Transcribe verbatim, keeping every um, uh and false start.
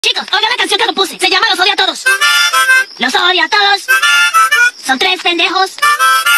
Chicos, oigan la canción que compuse. Se llama Los odio a todos. Los odio a todos. Son tres pendejos.